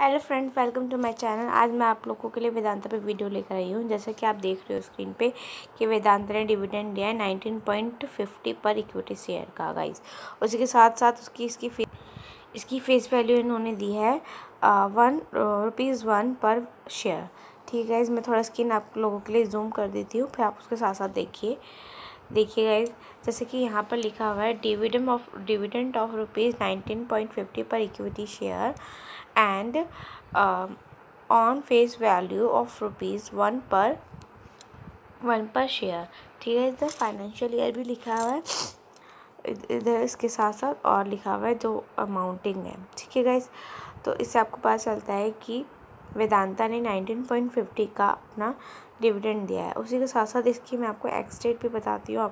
Hello friends, welcome to my channel. आज मैं आप लोगों के लिए वेदांता पे वीडियो लेकर आई हूँ। जैसे कि आप देख रहे हो स्क्रीन पे कि वेदांता ने डिविडेंड दिया है 19.50 पर इक्विटी शेयर का गाइस। उसी के साथ साथ इसकी फेस वैल्यू इन्होंने दी है ₹1 पर शेयर। ठीक है, मैं थोड़ा स्क्रीन आप लोगों के लिए जूम कर देती हूँ, फिर आप उसके साथ साथ देखिए गाइस। जैसे कि यहाँ पर लिखा हुआ है dividend of ₹19.50 per equity share and on face value of ₹1 per share. ठीक है, इधर फाइनेंशियल ईयर भी लिखा हुआ है, इधर इसके साथ साथ और लिखा हुआ है जो अमाउंटिंग है। ठीक है गाइस, तो इससे आपको पता चलता है कि वेदांता ने 19.50 का अपना डिविडेंड दिया है। उसी के साथ साथ इसकी मैं आपको एक्स डेट भी बताती हूँ,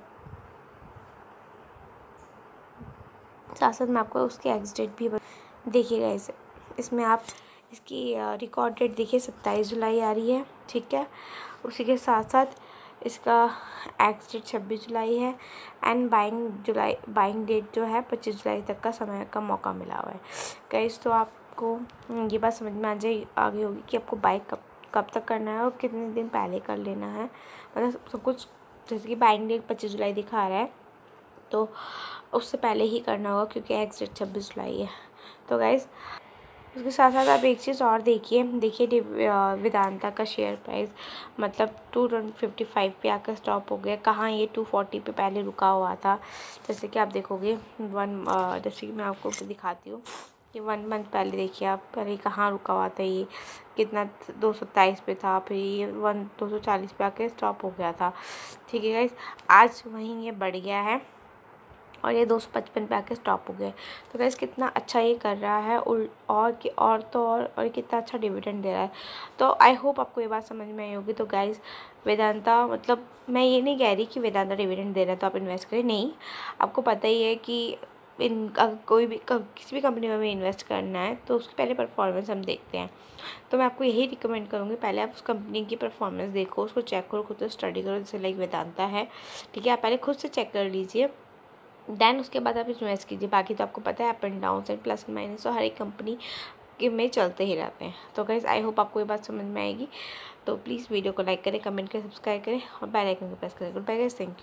मैं आपको उसकी एक्स डेट भी देखिएगा। इसमें आप इसकी रिकॉर्ड डेट देखिए 27 जुलाई आ रही है। ठीक है, उसी के साथ साथ इसका एक्स डेट 26 जुलाई है एंड बाइंग डेट जो है 25 जुलाई तक का समय का मौका मिला हुआ है गाइस। तो आपको ये बात समझ में आ गई होगी कि आपको बाइक कब तक करना है और कितने दिन पहले कर लेना है। मतलब सब कुछ, जैसे कि बाइंग डेट 25 जुलाई दिखा रहा है तो उससे पहले ही करना होगा क्योंकि एक्स डेट 26 जुलाई है। तो गाइस उसके साथ साथ आप एक चीज़ और देखिए वेदांता का शेयर प्राइस मतलब 255 पे आकर स्टॉप हो गया। कहाँ ये 240 पे पहले रुका हुआ था। जैसे कि आप देखोगे जैसे कि मैं आपको दिखाती हूँ कि 1 मंथ पहले देखिए आप, पहले कहाँ रुका हुआ था, ये कितना 227 पे था, फिर ये 240 पे आके स्टॉप हो गया था। ठीक है गाइस, आज वहीं ये बढ़ गया है और ये 255 पे आके स्टॉप हो गए। तो गाइस कितना अच्छा ये कर रहा है और कितना अच्छा डिविडेंड दे रहा है। तो आई होप आपको ये बात समझ में आई होगी। तो गाइस वेदांता, मतलब मैं ये नहीं कह रही कि वेदांता डिविडेंड दे रहा है तो आप इन्वेस्ट करें, नहीं। आपको पता ही है कि किसी भी कंपनी में इन्वेस्ट करना है तो उसकी पहले परफॉर्मेंस हम देखते हैं। तो मैं आपको यही रिकमेंड करूँगी, पहले आप उस कंपनी की परफॉर्मेंस देखो, उसको चेक करो, खुद से स्टडी करो, जैसे लाइक वेदांता है। ठीक है, आप पहले खुद से चेक कर लीजिए, देन उसके बाद आप इन्वेस्ट कीजिए। बाकी तो आपको पता है up and down and plus and minus तो हर एक कंपनी के में चलते ही रहते हैं। तो गाइस आई होप आपको ये बात समझ में आएगी। तो प्लीज़ वीडियो को लाइक करें, कमेंट करें, सब्सक्राइब करें और बेल आइकन को प्रेस करें। Good bye guys, thank you.